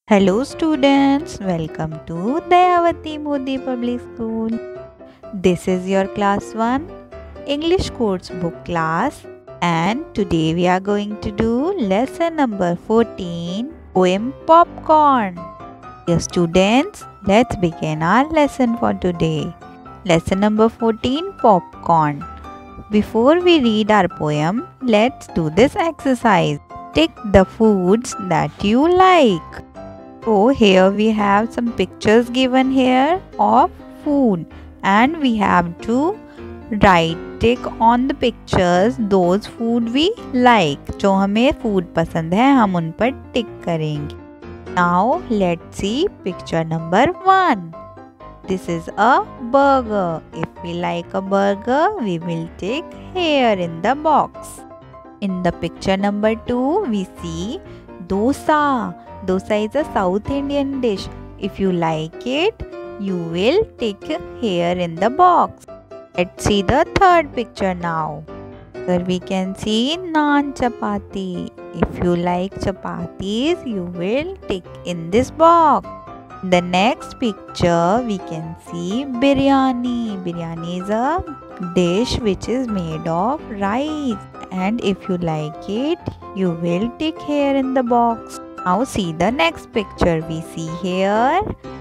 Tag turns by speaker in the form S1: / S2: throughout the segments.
S1: Hello students, welcome to Dayavati Modi Public School. This is your class 1 English course book class and today we are going to do lesson number 14 poem Popcorn. Dear students, let's begin our lesson for today. Lesson number 14 Popcorn. Before we read our poem, let's do this exercise. Tick the foods that you like. So here we have some pictures given here of food and we have to write tick on the pictures those food we like. जो हमें food पसंद है हम उन पर tick करेंगे. Now let's see picture number 1. This is a burger. If we like a burger, we will tick here in the box. In the picture number 2, we see dosa. Dosa is a South Indian dish. If you like it, you will tick here in the box. Let's see the third picture now. Here we can see naan chapati. If you like chapatis, you will tick in this box. In the next picture, we can see biryani. Biryani is a dish which is made of rice. And if you like it, you will tick here in the box. Now see the next picture. We see here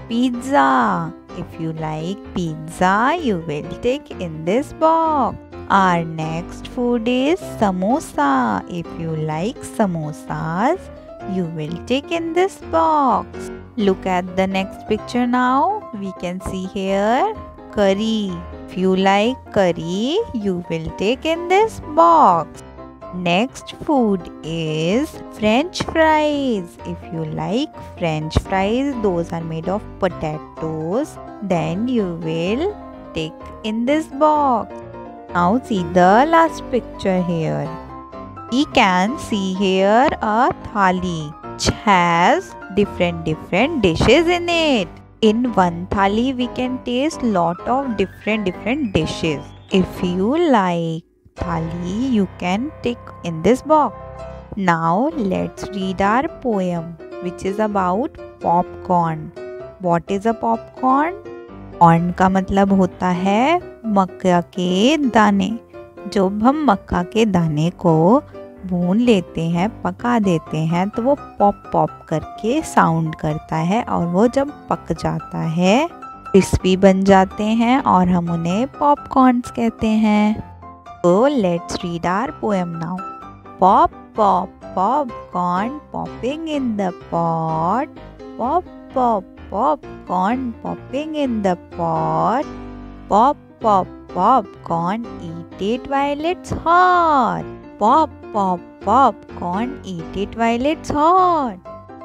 S1: pizza. If you like pizza, you will tick in this box. Our next food is samosa. If you like samosas, you will tick in this box. Look at the next picture now. We can see here curry. If you like curry, you will tick in this box. Next food is French fries. If you like French fries, those are made of potatoes, then you will tick in this box. Now see the last picture here. We can see here a thali which has different dishes in it. In one thali we can taste lot of different dishes. If you like thali, you can tick in this box. Now let's read our poem which is about popcorn. What is a popcorn? Corn का मतलब होता है मक्का के दाने. जब हम मक्का के दाने को भून लेते हैं, पका देते हैं तो वो पॉप पॉप करके साउंड करता है और वो जब पक जाता है क्रिस्पी बन जाते हैं और हम उन्हें पॉपकॉर्न्स कहते हैं. So let's read our poem now. Pop, pop, popcorn popping in the pot. Pop, pop, popcorn popping in the pot. Pop, pop, popcorn, eat it while it's hot. Pop, pop, popcorn, eat it while it's hot.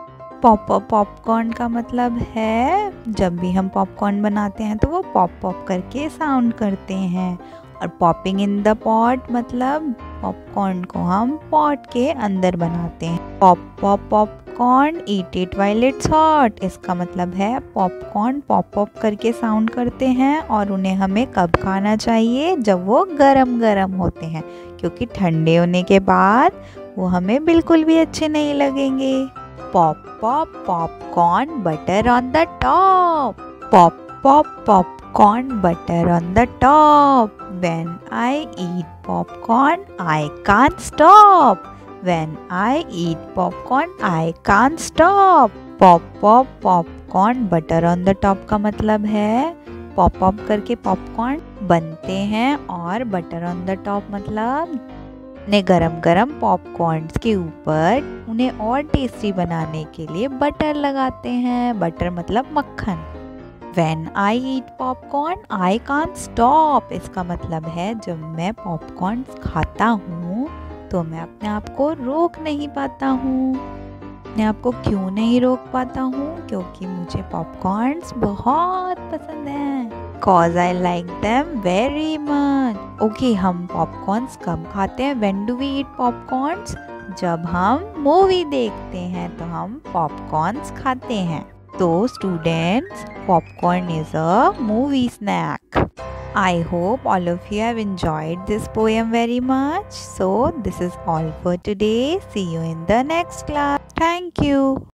S1: Pop popcorn का मतलब है जब भी हम popcorn बनाते हैं तो वो पॉप पॉप करके साउंड करते हैं. और पॉपिंग इन द पॉट मतलब पॉपकॉर्न को हम पॉट के अंदर बनाते हैं. Pop pop popcorn eat it while it's hot. इसका मतलब है पॉपकॉर्न पॉप पॉप करके साउंड करते हैं और उन्हें हमें कब खाना चाहिए? जब वो गरम गरम होते हैं, क्योंकि ठंडे होने के बाद वो हमें बिल्कुल भी अच्छे नहीं लगेंगे. Pop pop popcorn butter on the top. Pop pop popcorn butter on the top. When I eat popcorn, I can't stop. When I eat popcorn, I can't stop. Pop pop popcorn butter on the top का मतलब है pop pop करके popcorn बनते हैं और butter on the top मतलब ने गरम गरम पॉपकॉर्न्स के ऊपर उन्हें और टेस्टी बनाने के लिए बटर लगाते हैं. बटर मतलब मक्खन. When I eat popcorn, I can't stop. इसका मतलब है जब मैं पॉपकॉर्न खाता हूँ तो मैं अपने आप को रोक नहीं पाता हूँ. अपने आप को क्यों नहीं रोक पाता हूँ? क्योंकि मुझे पॉपकॉर्न्स बहुत पसंद हैं. Cause I like them very much. Okay, हम पॉपकॉर्न्स कब खाते हैं? When do we eat popcorns? जब हम मूवी देखते हैं तो हम पॉपकॉर्न्स खाते हैं. So students, popcorn is a movie snack. I hope all of you have enjoyed this poem very much. So this is all for today. See you in the next class. Thank you.